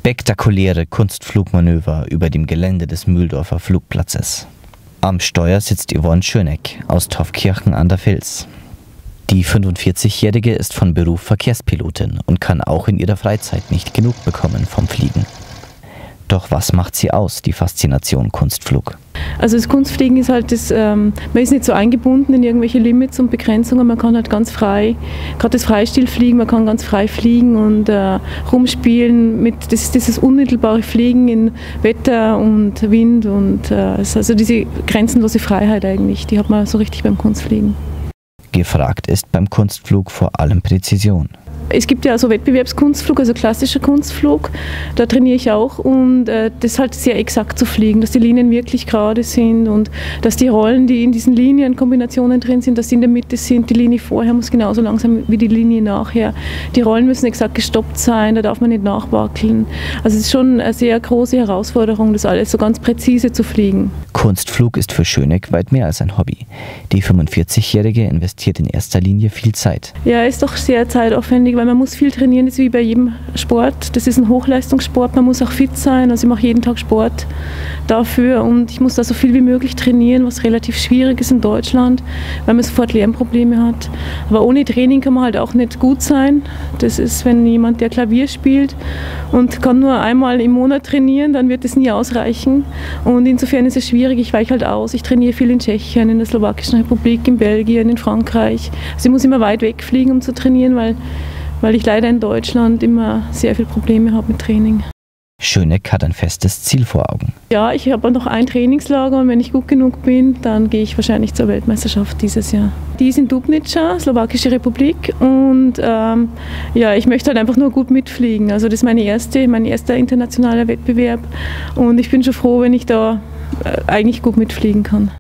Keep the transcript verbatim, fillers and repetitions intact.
Spektakuläre Kunstflugmanöver über dem Gelände des Mühldorfer Flugplatzes. Am Steuer sitzt Yvonne Schöneck aus Taufkirchen an der Vils. Die fünfundvierzigjährige ist von Beruf Verkehrspilotin und kann auch in ihrer Freizeit nicht genug bekommen vom Fliegen. Doch was macht sie aus, die Faszination Kunstflug? Also das Kunstfliegen ist halt das, ähm, man ist nicht so eingebunden in irgendwelche Limits und Begrenzungen, man kann halt ganz frei, gerade das Freistilfliegen, man kann ganz frei fliegen und äh, rumspielen, mit, das ist dieses unmittelbare Fliegen in Wetter und Wind und äh, also diese grenzenlose Freiheit eigentlich, die hat man so richtig beim Kunstfliegen. Gefragt ist beim Kunstflug vor allem Präzision. Es gibt ja also Wettbewerbskunstflug, also klassischer Kunstflug, da trainiere ich auch und äh, das ist halt sehr exakt zu fliegen, dass die Linien wirklich gerade sind und dass die Rollen, die in diesen Linienkombinationen drin sind, dass die in der Mitte sind, die Linie vorher muss genauso langsam wie die Linie nachher. Die Rollen müssen exakt gestoppt sein, da darf man nicht nachwackeln. Also es ist schon eine sehr große Herausforderung, das alles so ganz präzise zu fliegen. Kunstflug ist für Schöneck weit mehr als ein Hobby. Die fünfundvierzigjährige investiert in erster Linie viel Zeit. Ja, ist doch sehr zeitaufwendig, weil man muss viel trainieren, das ist wie bei jedem Sport. Das ist ein Hochleistungssport, man muss auch fit sein, also ich mache jeden Tag Sport dafür und ich muss da so viel wie möglich trainieren, was relativ schwierig ist in Deutschland, weil man sofort Lernprobleme hat. Aber ohne Training kann man halt auch nicht gut sein. Das ist, wenn jemand, der Klavier spielt und kann nur einmal im Monat trainieren, dann wird das nie ausreichen und insofern ist es schwierig, ich weiche halt aus. Ich trainiere viel in Tschechien, in der Slowakischen Republik, in Belgien, in Frankreich. Also ich muss immer weit wegfliegen, um zu trainieren, weil weil ich leider in Deutschland immer sehr viele Probleme habe mit Training. Schöneck hat ein festes Ziel vor Augen. Ja, ich habe noch ein Trainingslager und wenn ich gut genug bin, dann gehe ich wahrscheinlich zur Weltmeisterschaft dieses Jahr. Die ist in Dubnica, Slowakische Republik und ähm, ja, ich möchte halt einfach nur gut mitfliegen. Also das ist meine erste, mein erster internationaler Wettbewerb und ich bin schon froh, wenn ich da äh, eigentlich gut mitfliegen kann.